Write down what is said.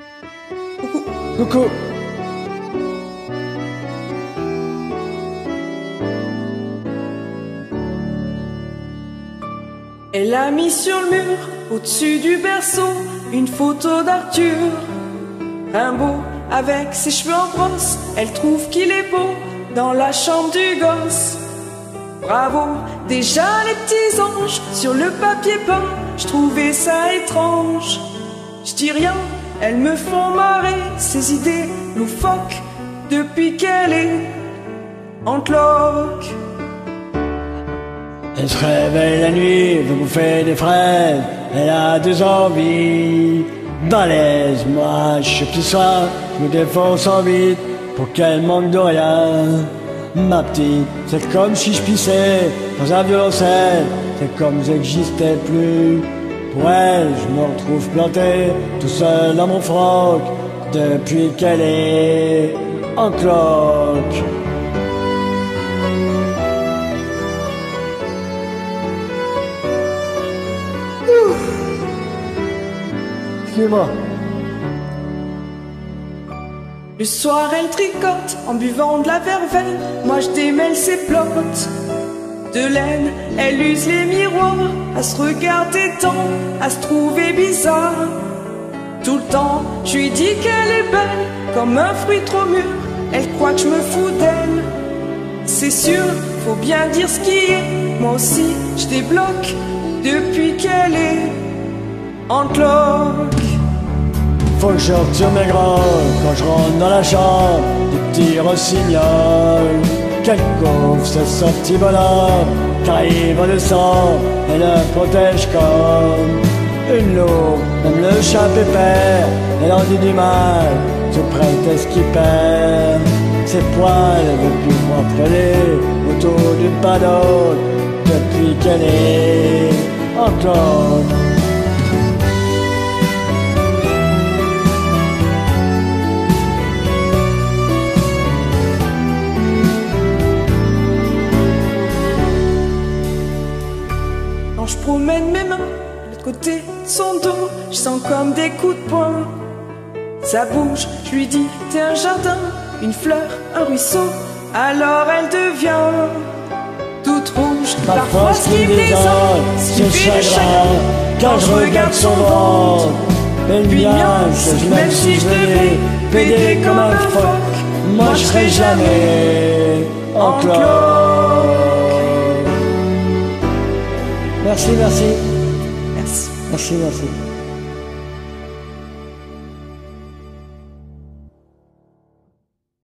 Coucou. Elle a mis sur le mur, au-dessus du berceau, une photo d'Arthur Rimbaud avec ses cheveux en brosse. Elle trouve qu'il est beau dans la chambre du gosse. Bravo, déjà les petits anges sur le papier peint, je trouvais ça étrange. Je dis rien, elles me font marrer, ces idées loufoques, depuis qu'elle est en cloque. Elle se réveille la nuit, veut bouffer des fraises. Elle a deux envies balèzes. Moi, je suis petit soir, je me défonce en vite pour qu'elle manque de rien. Ma petite, c'est comme si je pissais dans un violoncelle. C'est comme si j'existais plus. Pour elle, je me retrouve planté tout seul dans mon froc depuis qu'elle est en cloque. Excusez-moi. Le soir elle tricote en buvant de la verveine. Moi je démêle ses plottes de laine. Elle use les miroirs à se regarder tant, à se trouver bizarre. Tout le temps je lui dis qu'elle est belle comme un fruit trop mûr. Elle croit que je me fous d'elle. C'est sûr, faut bien dire ce qui est. Moi aussi je débloque depuis qu'elle est en cloque. Faut que je retire mes grands quand je rentre dans la chambre. Des petits rossignols. Quel couvre ce son petit bonhomme qui arrive en descend et le protège comme une loupe. Même le chat pépère, elle en dit du mal sous prétexte qu'il perd ses poils. Elle veut plus m'entraîner autour d'une padone depuis qu'elle est en cloque. Quand je promène mes mains de l'autre côté de son dos, je sens comme des coups de poing. Ça bouge, je lui dis t'es un jardin, une fleur, un ruisseau. Alors elle devient toute rouge. Parfois ce qui me désole, c'est le chagrin quand je regarde son ventre. Et le mien, même si je devais péder comme un phoque, moi je serai jamais en cloque. Merci, merci. Merci. Merci, merci.